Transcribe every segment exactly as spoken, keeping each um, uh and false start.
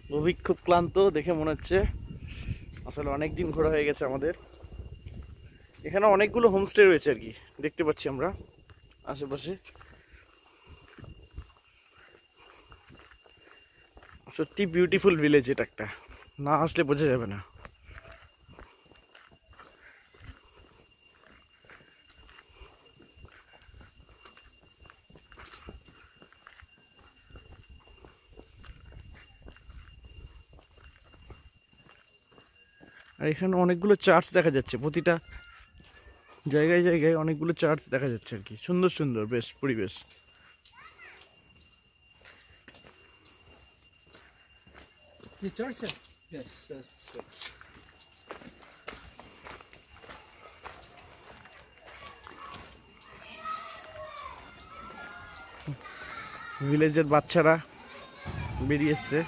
অভিক খুব ক্লান্ত দেখে মনে হচ্ছে, আসলে অনেক দিন ঘোরা হয়ে গেছে আমাদের। এখানে অনেকগুলো হোমস্টে রয়েছে আর কি, দেখতে পাচ্ছি আমরা আশেপাশে। সত্যি বিউটিফুল ভিলেজ, এটা একটা না আসলে বোঝা যাবে না। আর এখানে অনেকগুলো চার্চ দেখা যাচ্ছে, প্রতিটা জায়গায় জায়গায় অনেকগুলো চার্চ দেখা যাচ্ছে আর কি, সুন্দর সুন্দর বেশ পরিবেশ। ये चर्च है? Yes yes church. ভিলেজের বাচ্চারা বেরিয়ে এসছে।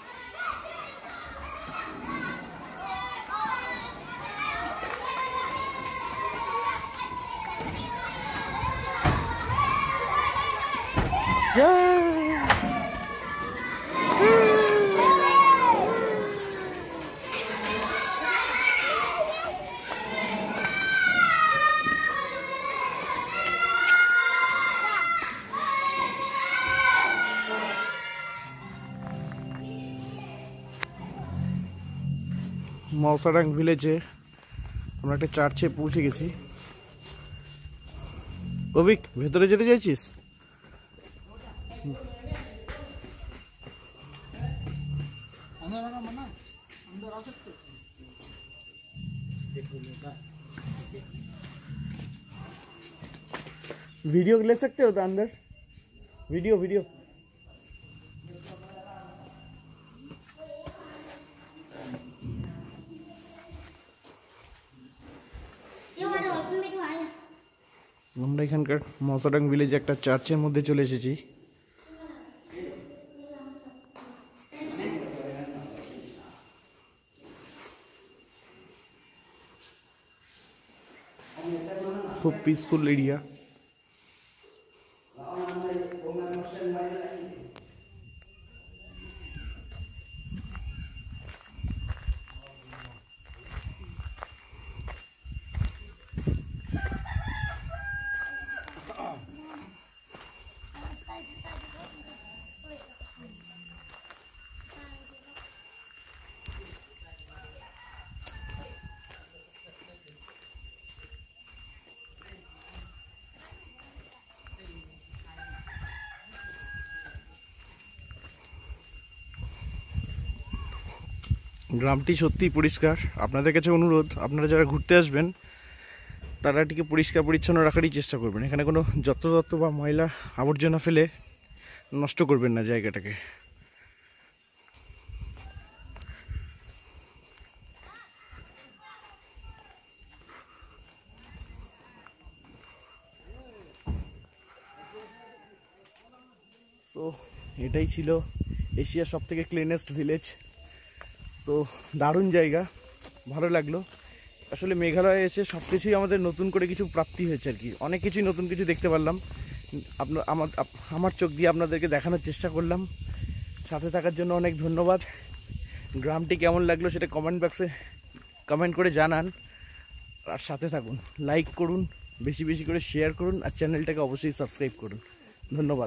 মৌসাডাং ভিলেজে আমরা একটা চার্চে পৌঁছে গেছি। অভিক, ভেতরে যেতে চাইছিস? वीडियो ले सकते हो तो अंदर वीडियो वीडियो আমরা এখানকার মৌসাডাং ভিলেজে একটা চার্চের মধ্যে চলে এসেছি। খুব পিসফুল এরিয়া। গ্রামটি সত্যিই পরিষ্কার। আপনাদের কাছে অনুরোধ, আপনারা যারা ঘুরতে আসবেন তারা এটিকে পরিষ্কার পরিচ্ছন্ন রাখারই চেষ্টা করবেন। এখানে কোনো যত্রতত্র বা ময়লা আবর্জনা ফেলে নষ্ট করবেন না জায়গাটাকে। তো এটাই ছিল এশিয়ার সব থেকে ক্লিনেস্ট ভিলেজ। তো দারুণ জায়গা, ভালো লাগলো। আসলে মেঘালয়ে এসে সব কিছুই আমাদের নতুন করে কিছু প্রাপ্তি হয়েছে আর কি, অনেক কিছুই নতুন কিছু দেখতে পারলাম। আপনার আমার আমার চোখ দিয়ে আপনাদেরকে দেখানোর চেষ্টা করলাম। সাথে থাকার জন্য অনেক ধন্যবাদ। গ্রামটি কেমন লাগলো সেটা কমেন্ট বক্সে কমেন্ট করে জানান। আর সাথে থাকুন, লাইক করুন, বেশি বেশি করে শেয়ার করুন, আর চ্যানেলটাকে অবশ্যই সাবস্ক্রাইব করুন। ধন্যবাদ।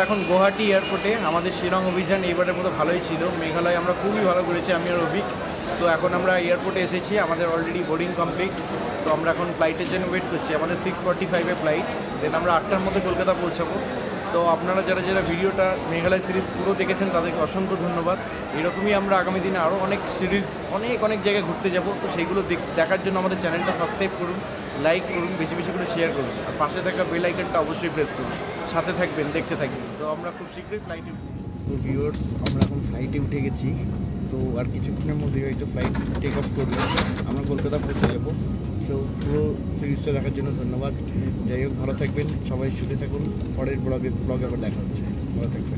এখন গুয়াহাটি এয়ারপোর্টে। আমাদের শিলং অভিযান এইবারের মতো ভালোই ছিল। মেঘালয় আমরা খুবই ভালো করেছি, আমি আর অভিক। তো এখন আমরা এয়ারপোর্টে এসেছি, আমাদের অলরেডি বোর্ডিং কমপ্লিট। তো আমরা এখন ফ্লাইটের জন্য ওয়েট করছি। আমাদের সিক্স ফর্টি ফাইভে ফ্লাইট, দেন আমরা আটটার মধ্যে কলকাতা পৌঁছাবো। তো আপনারা যারা যারা ভিডিওটা মেঘালয় সিরিজ পুরো দেখেছেন তাদেরকে অসংখ্য ধন্যবাদ। এরকমই আমরা আগামী দিনে আরও অনেক সিরিজ অনেক অনেক জায়গায় ঘুরতে যাব। তো সেইগুলো দেখার জন্য আমাদের চ্যানেলটা সাবস্ক্রাইব করুন, লাইক করুন, বেশি বেশি করে শেয়ার করুন, আর পাশে থাকা বেল আইকনটা অবশ্যই প্রেস করুন। সাথে থাকবেন, দেখতে থাকবেন। তো আমরা খুব শীঘ্রই ফ্লাইটে উঠি। তো ভিউয়ার্স, আমরা এখন ফ্লাইটে উঠে গেছি। তো আর কিছুক্ষণের মধ্যে হয়তো ফ্লাইট টেক অফ করবে, আমরা কলকাতা পৌঁছে যাবো। তো পুরো সিরিজটা দেখার জন্য ধন্যবাদ। যাই হোক, ভালো থাকবেন, সবাই শুনে থাকুন। পরের ব্লগে ব্লগে আবার দেখা হচ্ছে। ভালো থাকবেন।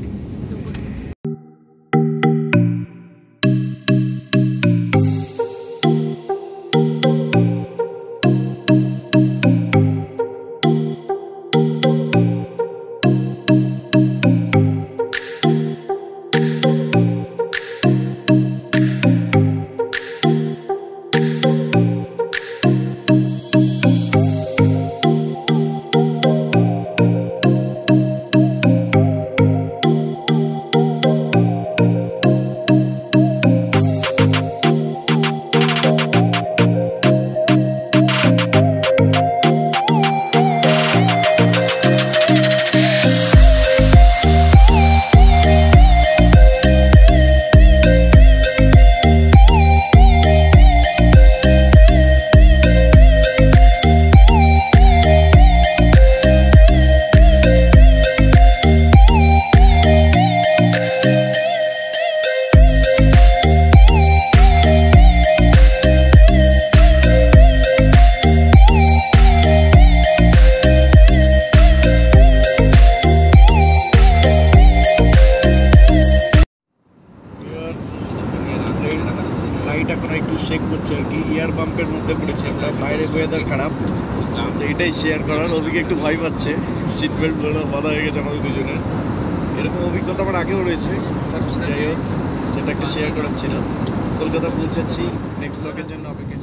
ফ্লাইট এখন একটু শেক করছে আর কি, এয়ার বাম্পের মধ্যে পড়েছে আমরা। বাইরে ওয়েদার খারাপ, তো এটাই শেয়ার করার। অভিজ্ঞ একটু ভয় পাচ্ছে, সিট বেল্ট বাঁধা হয়ে গেছে আমাদের দুজনের। এরকম অভিজ্ঞতা আমার আগেও রয়েছে। যাই হোক, সেটা একটা শেয়ার করার ছিল। কলকাতা পৌঁছাচ্ছি, নেক্সট ব্লগের জন্য অপেক্ষা।